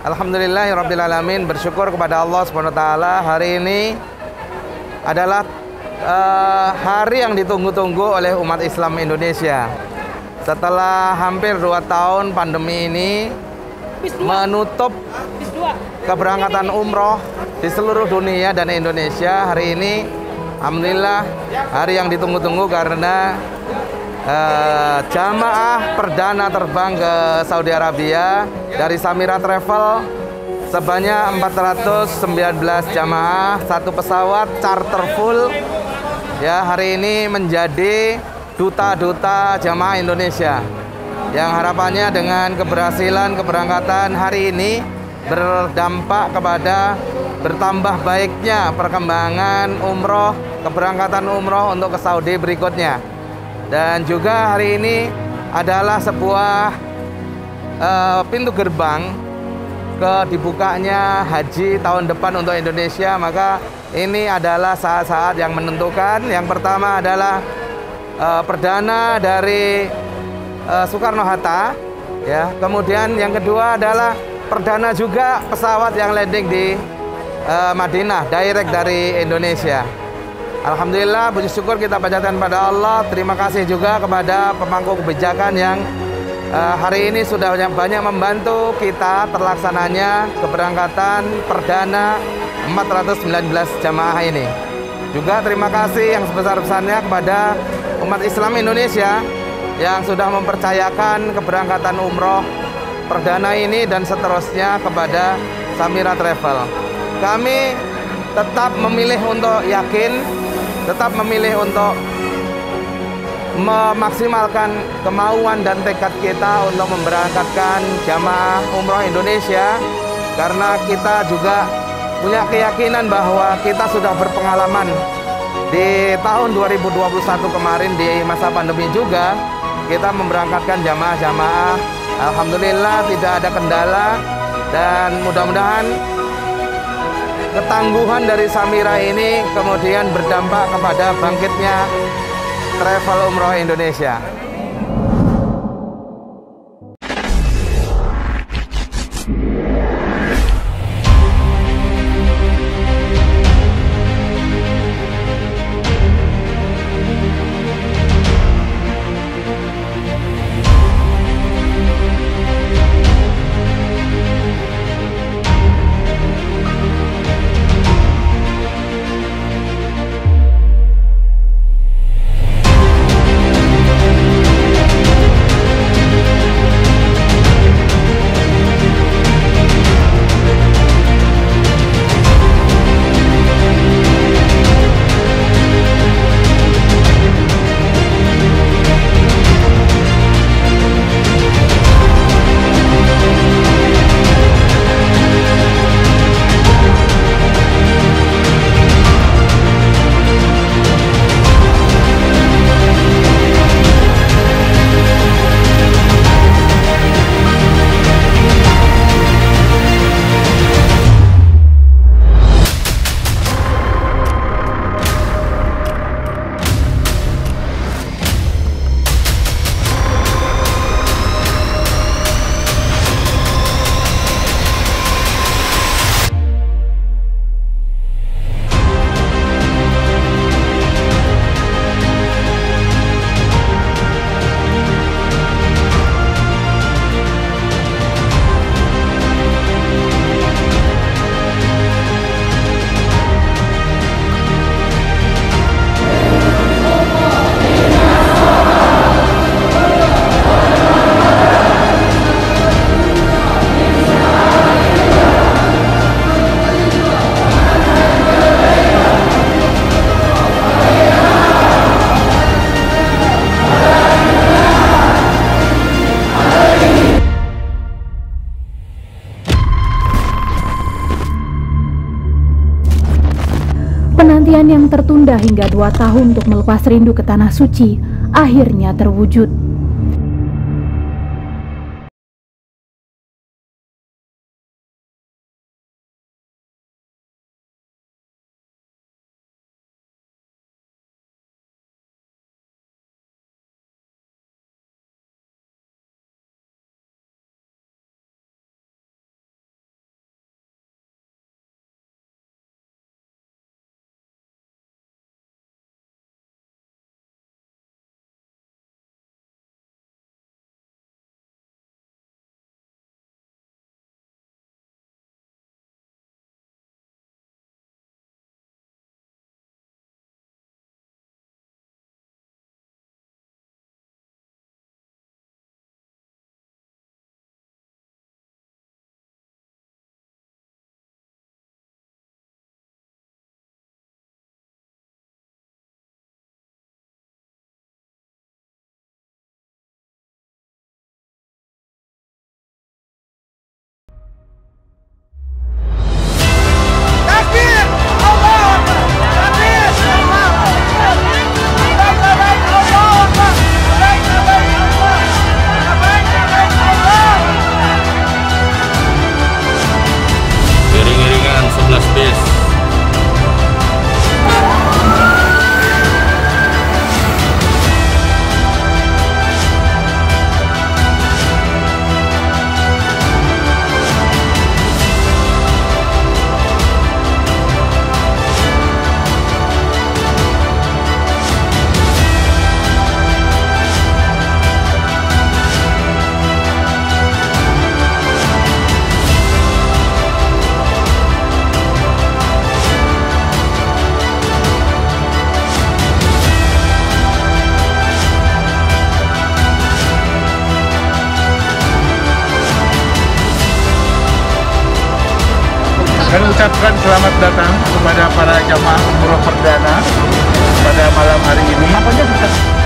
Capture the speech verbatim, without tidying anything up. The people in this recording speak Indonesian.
Alhamdulillahirrabbilalamin, bersyukur kepada Allah subhanahu wa taala. Hari ini adalah uh, hari yang ditunggu-tunggu oleh umat Islam Indonesia. Setelah hampir dua tahun pandemi ini menutup keberangkatan umroh di seluruh dunia dan Indonesia, hari ini alhamdulillah hari yang ditunggu-tunggu karena uh, jamaah perdana terbang ke Saudi Arabia dari Samira Travel sebanyak empat ratus sembilan belas jamaah, satu pesawat charter full. Ya, hari ini menjadi duta-duta jamaah Indonesia yang harapannya dengan keberhasilan keberangkatan hari ini berdampak kepada bertambah baiknya perkembangan umroh, keberangkatan umroh untuk ke Saudi berikutnya. Dan juga hari ini adalah sebuah uh, pintu gerbang ke dibukanya haji tahun depan untuk Indonesia. Maka ini adalah saat-saat yang menentukan. Yang pertama adalah uh, perdana dari uh, Soekarno-Hatta, ya. Kemudian yang kedua adalah perdana juga pesawat yang landing di uh, Madinah, direct dari Indonesia. Alhamdulillah, puji syukur kita panjatkan pada Allah. Terima kasih juga kepada pemangku kebijakan yang uh, hari ini sudah banyak, banyak membantu kita terlaksananya keberangkatan perdana empat ratus sembilan belas jamaah ini. Juga terima kasih yang sebesar-besarnya kepada umat Islam Indonesia yang sudah mempercayakan keberangkatan umroh perdana ini dan seterusnya kepada Samira Travel. Kami tetap memilih untuk yakin, tetap memilih untuk memaksimalkan kemauan dan tekad kita untuk memberangkatkan jamaah umroh Indonesia, karena kita juga punya keyakinan bahwa kita sudah berpengalaman di tahun dua ribu dua puluh satu kemarin di masa pandemi juga kita memberangkatkan jamaah-jamaah. Alhamdulillah tidak ada kendala, dan mudah-mudahan ketangguhan dari Samira ini kemudian berdampak kepada bangkitnya travel umroh Indonesia. Penantian yang tertunda hingga dua tahun untuk melepas rindu ke Tanah Suci akhirnya terwujud. Kami ucapkan selamat datang kepada para jamaah umroh perdana pada malam hari ini.